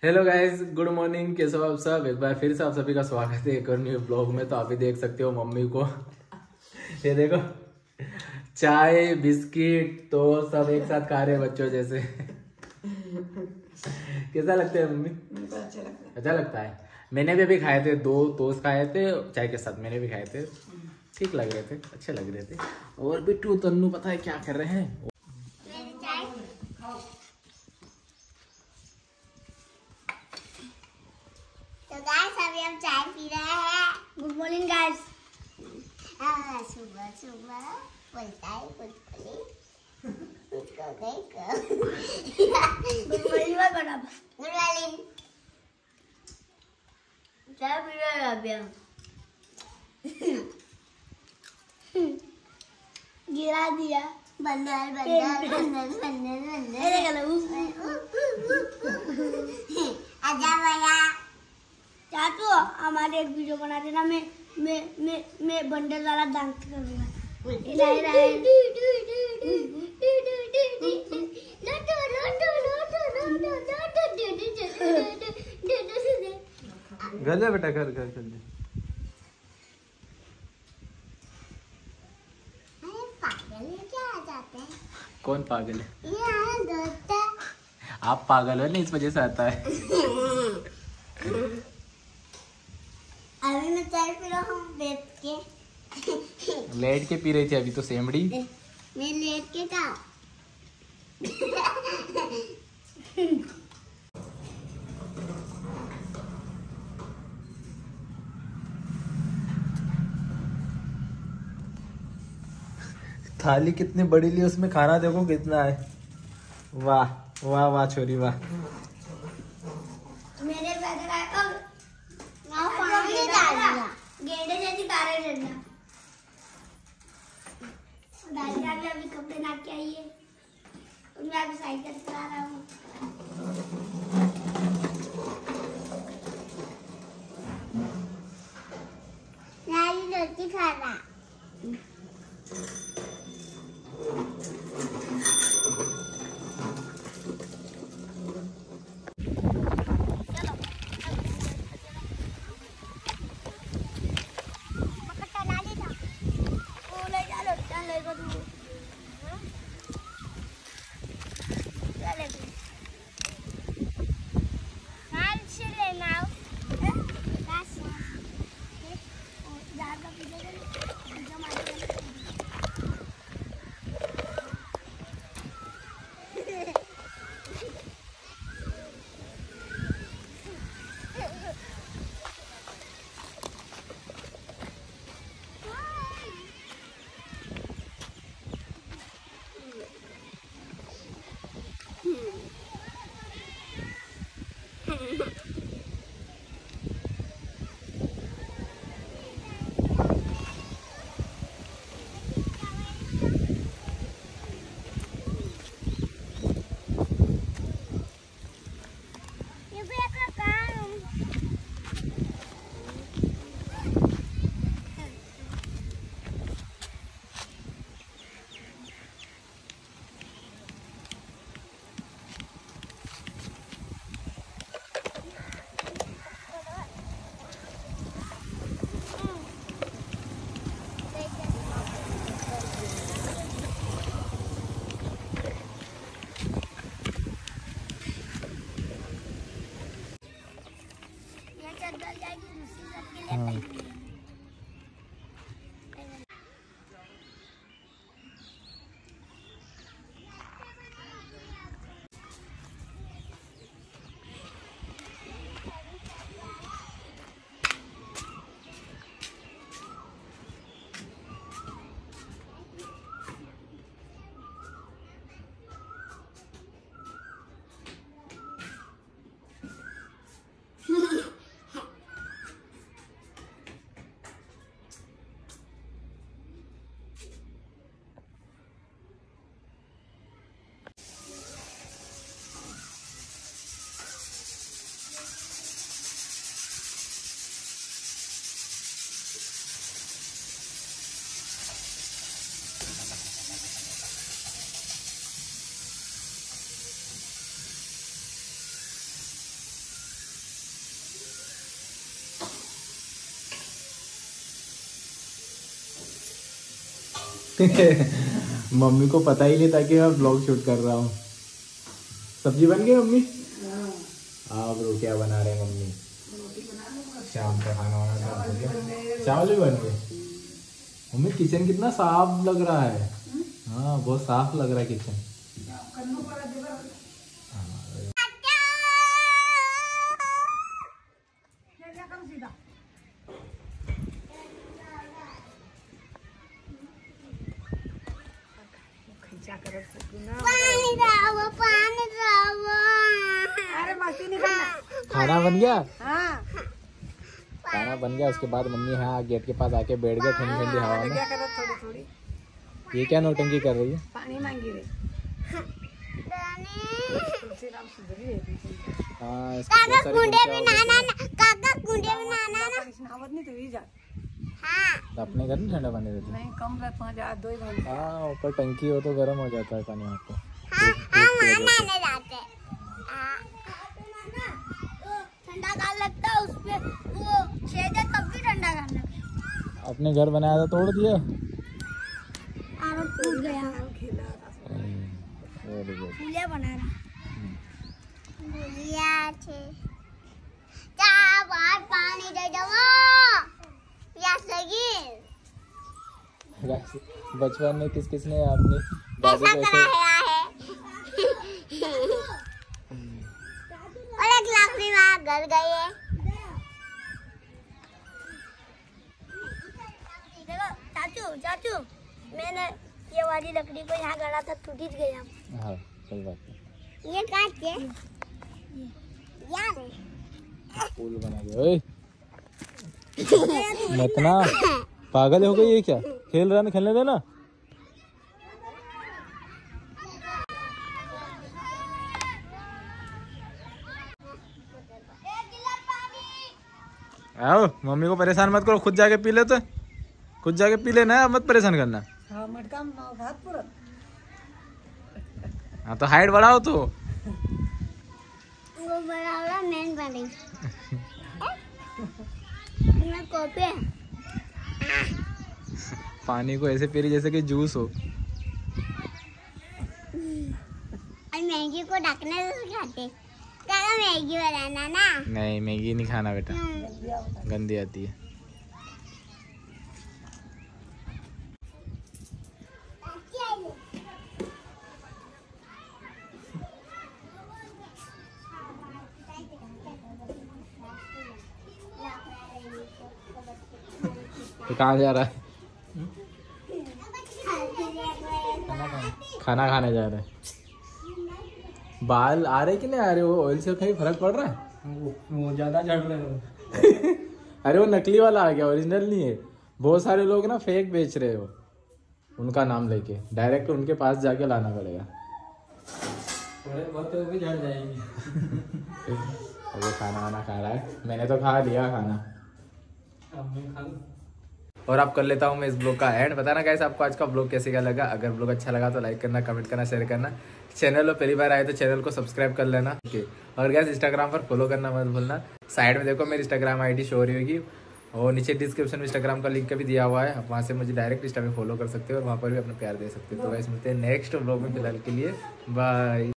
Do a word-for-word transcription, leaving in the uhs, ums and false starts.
Hello guys, good morning. कैसे हो आप सब? एक बार फिर से आप सभी का स्वागत है एक और न्यू ब्लॉग में। तो आप भी देख सकते हो मम्मी को ये देखो, चाय बिस्किट तो सब एक साथ खा रहे हैं बच्चों जैसे। कैसा लगता है मम्मी? अच्छा लगता है। अच्छा लगता है। मैंने भी अभी खाए थे, दो टोस्ट खाए थे चाय के साथ, मैंने भी खाए थे, ठीक लग रहे थे, अच्छे लग रहे थे। और बिट्टू तन्नू पता है क्या कर रहे हैं? तो गाइस अभी हम चाय पी रहे हैं। Good morning guys. सुबह सुबह बोलता है good morning. Good morning madam. Good morning. चाय पी रहे हैं अभी हम। गिरा दिया। बंदर बंदर बंदर बंदर बंदर। आजा भैया। चाचू हमारे एक वीडियो बना देना। मैं मैं मैं मैं बंडल वाला डांस करूंगा। घर जा बेटा, घर घर चल। पागल है क्या? आ जाते हैं। कौन पागल है? ये दोस्त है। आप पागल हो ना, इस वजह से आता है। अभी मैं चाय पी रहा हूँ बैठ के। लेट के पी रही थी अभी तो सेमड़ी। मैं लेट के था। थाली कितनी बड़ी ली, उसमें खाना देखो कितना है। वाह वाह वाह छोरी वाह। मेरे पैदल आए अब ना पानी डाल दिया। गेंडे जैसी तारे डरना। दादी आगे अभी कपड़े ना के आई है तो मैं अभी साइकिल चला रहा हूँ। नाली रोटी खा रहा। मम्मी को पता ही नहीं था कि मैं ब्लॉग शूट कर रहा हूँ। सब्जी बन गई मम्मी? हाँ ब्रो, क्या बना रहे हैं मम्मी? शाम का खाना वाना खा गया, चावल भी बन गए। मम्मी किचन कितना साफ लग रहा है। हाँ बहुत साफ लग रहा है किचन। खाना बन गया? हाँ। खाना बन गया। उसके बाद मम्मी यहाँ गेट के पास आके बैठ गए ठंडी ठंडी हवा में। थोड़ी थोड़ी ये क्या नौटंकी कर रही है? पानी मांगी रही। हाँ, काका कुंडे में नहाना ना, काका कुंडे में नहाना ना। नहावत नहीं तो ही जा। हाँ। अपने घर में ठंडा पानी देते? नहीं, कम रहता है, दो ही घंटे। हाँ, ऊपर टंकी हो तो गर्म हो जाता है पानी आपको। हाँ, हम वहाँ नहाने जाते हैं। ठंडा गाल लगता है उसपे, वो छेद है तब भी ठंडा गाल लगता है। अपने घर बनाया था तोड़ दिया? आरो टूट गया। फूलिया बना रहा। फूलिया छे। जा बाहर पानी दे दो। या सगी। बचपन में किस किसने अपनी दादी को ऐसे है? और एक लकड़ी वहाँ गल गई है। देखो चाचू, चाचू, मैंने ये वाली लकड़ी को यहाँ गड़ा था, टूट ही गया। हाँ सही बात है। ये काट के यार पुल बना दिया। ओए मत ना, पागल हो गई ये क्या? खेल रहा ना, खेलने देना। आओ, मम्मी को परेशान मत करो, खुद जाके पी ले। तो खुद जाके पी लेना, मत परेशान करना। हाँ, मटका भात पूरा। हाँ तो हाइट बढ़ाओ तो। वो बड़ा मेन बनी। मैं कॉपी पानी को ऐसे पी रही जैसे कि जूस हो। मैगी को ढकने से खाते। क्या मैगी बनाना ना? नहीं, मैगी नहीं खाना बेटा, गंदी आती है। तो कहाँ जा रहा है? खाना खाने जा रहे हैं। बाल आ रहे कि नहीं आ रहे? वो ऑयल से कहीं फर्क पड़ रहा है? वो ज्यादा झड़ रहे हो। अरे वो नकली वाला आ गया, ओरिजिनल नहीं है। बहुत सारे लोग ना फेक बेच रहे हो, उनका नाम लेके। डायरेक्ट उनके पास जाके लाना पड़ेगा। थोड़े बहुत भी झड़ जाएंगे। अरे खाना वाना खा रहा है, मैंने तो खा लिया खाना। अब मैं खा लूं। और आप कर लेता हूँ मैं इस ब्लॉग का एंड। बताना गाइस आपको आज का ब्लॉग कैसे क्या लगा। अगर ब्लॉग अच्छा लगा तो लाइक करना, कमेंट करना, शेयर करना। चैनल पर पहली बार आए तो चैनल को सब्सक्राइब कर लेना। ओके, और गाइस इंस्टाग्राम पर फॉलो करना मत भूलना। साइड में देखो मेरी इंस्टाग्राम आईडी शो हो रही होगी, और नीचे डिस्क्रिप्शन में इंस्टाग्राम का लिंक भी दिया हुआ है। आप वहाँ से मुझे डायरेक्ट इंस्टा में फॉलो कर सकते हो और वहाँ पर भी अपना प्यार दे सकते हो। तो गाइस मिलते हैं नेक्स्ट ब्लॉग में, फिलहाल के लिए बाय।